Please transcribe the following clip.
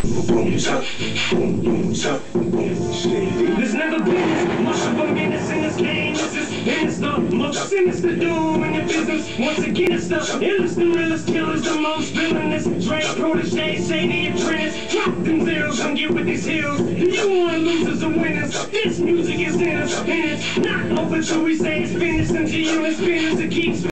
Boom, tuck, boom, tuck, boom, shady. There's never been as much of a menace in this game. This is sinister, most sinister doom in your business. Once again, it's the illest, the realest, killers, the most villainous. Dre, protege, shady apprentice. Drop them zeros and get with these heels. You want losers or winners? This music is in us, and it's not over till we say it's finished. Until you experience it keeps.